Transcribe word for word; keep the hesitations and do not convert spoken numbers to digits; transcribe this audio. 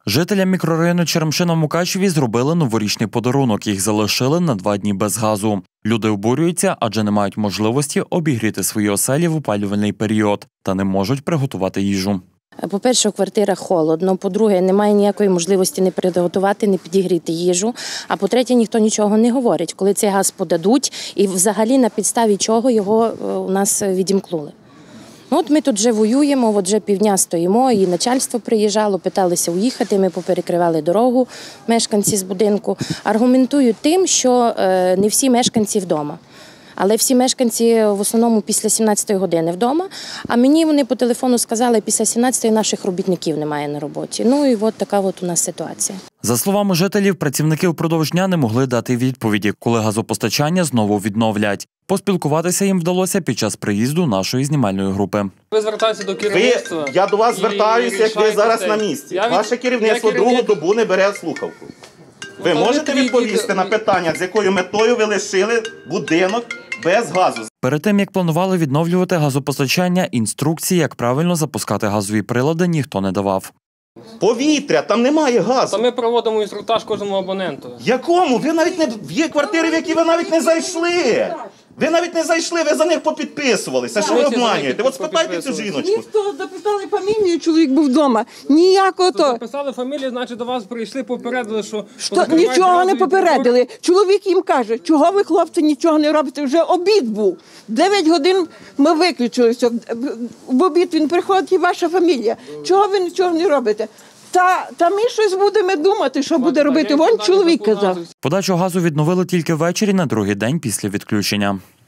Жителям мікрорайону Черемшина в Мукачеві зробили новорічний подарунок. Їх залишили на два дні без газу. Люди обурюються, адже не мають можливості обігріти свої оселі в опалювальний період та не можуть приготувати їжу. По-перше, в квартирах холодно, по-друге, немає ніякої можливості не приготувати, не підігріти їжу, а по-третє, ніхто нічого не говорить, коли цей газ подадуть і взагалі на підставі чого його у нас відімкнули. Ну, от ми тут вже воюємо, от вже півдня стоїмо, і начальство приїжджало, питалися уїхати, ми поперекривали дорогу, мешканці з будинку. Аргументують тим, що не всі мешканці вдома. Але всі мешканці в основному після сімнадцятої години вдома, а мені вони по телефону сказали, після сімнадцятої наших робітників немає на роботі. Ну і от така от у нас ситуація. За словами жителів, працівники впродовж дня не могли дати відповіді, коли газопостачання знову відновлять. Поспілкуватися їм вдалося під час приїзду нашої знімальної групи. Ви звертаєтеся до керівництва. Ви, я до вас звертаюся, як ви зараз на місці. Я від... Ваше керівництво керівник... другу добу не бере слухавку. Ви ну, можете відповісти від... на питання, з якою метою ви лишили будинок без газу? Перед тим, як планували відновлювати газопостачання, інструкції, як правильно запускати газові прилади, ніхто не давав. Повітря, там немає газу. Та ми проводимо інструктаж кожному абоненту. Якому? Ви навіть не... Є квартири, в які ви навіть не зайшли. Ви навіть не зайшли, ви за них попідписувалися. Що ви обманюєте? От спитайте цю жіночку. Ніхто записали фамілію, чоловік був вдома. Ніякого то. Записали фамілію, значить до вас прийшли, попередили, що... Що нічого не попередили. Чоловік їм каже, чого ви, хлопці, нічого не робите? Вже обід був. Дев'ять годин ми виключилися. В обід він приходить і ваша фамілія. Чого ви нічого не робите? Та, та ми щось будемо думати, що буде робити. Вон чоловік казав. Подачу газу відновили тільки ввечері на другий день після відключення.